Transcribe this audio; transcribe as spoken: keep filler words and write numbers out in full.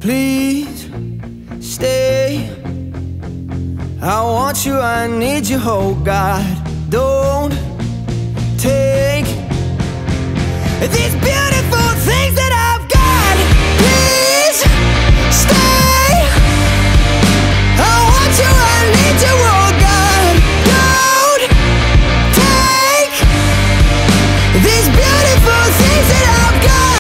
Please stay. I want you, I need you, oh God. Don't take these beautiful things that I